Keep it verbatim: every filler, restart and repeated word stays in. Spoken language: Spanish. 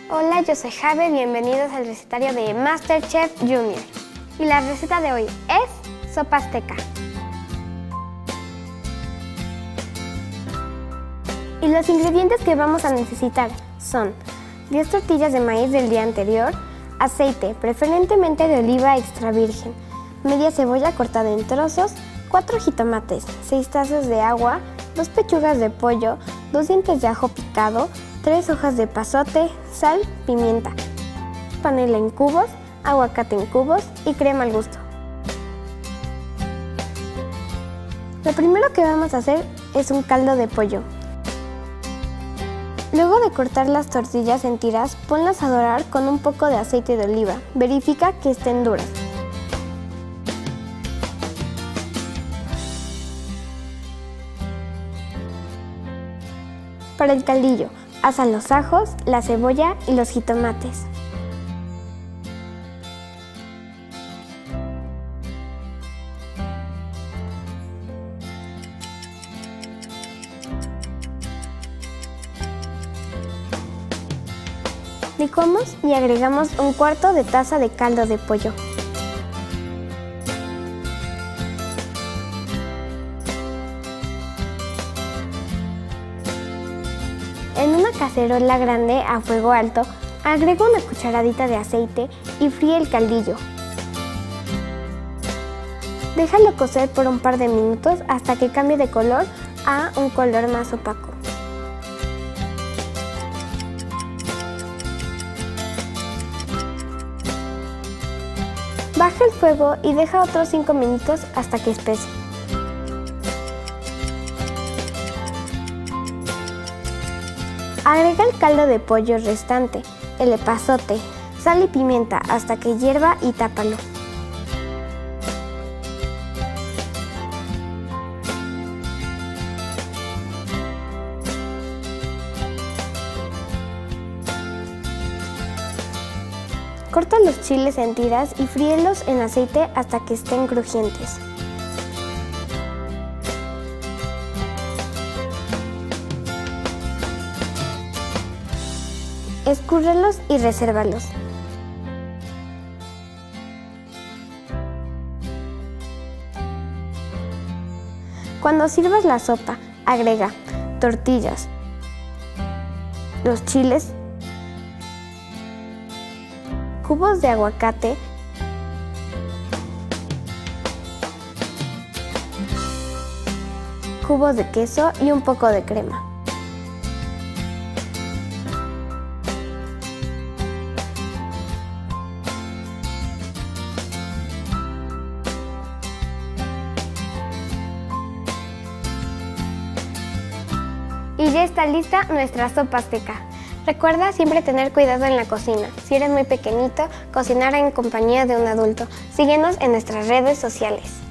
Hola, yo soy Javi, bienvenidos al recetario de MasterChef Junior. Y la receta de hoy es sopa azteca. Y los ingredientes que vamos a necesitar son diez tortillas de maíz del día anterior, aceite, preferentemente de oliva extra virgen, media cebolla cortada en trozos, cuatro jitomates, seis tazas de agua, dos pechugas de pollo, dos dientes de ajo picado, tres hojas de epazote, sal, pimienta, panela en cubos, aguacate en cubos y crema al gusto. Lo primero que vamos a hacer es un caldo de pollo. Luego de cortar las tortillas en tiras, ponlas a dorar con un poco de aceite de oliva. Verifica que estén duras. Para el caldillo, asa los ajos, la cebolla y los jitomates. Licuamos y agregamos un cuarto de taza de caldo de pollo. En una cacerola grande a fuego alto, agrega una cucharadita de aceite y fríe el caldillo. Déjalo cocer por un par de minutos hasta que cambie de color a un color más opaco. Baja el fuego y deja otros cinco minutos hasta que espese. Agrega el caldo de pollo restante, el epazote, sal y pimienta hasta que hierva y tápalo. Corta los chiles en tiras y fríelos en aceite hasta que estén crujientes. Escúrrelos y resérvalos. Cuando sirvas la sopa, agrega tortillas, los chiles, cubos de aguacate, cubos de queso y un poco de crema. Y ya está lista nuestra sopa azteca. Recuerda siempre tener cuidado en la cocina. Si eres muy pequeñito, cocinar en compañía de un adulto. Síguenos en nuestras redes sociales.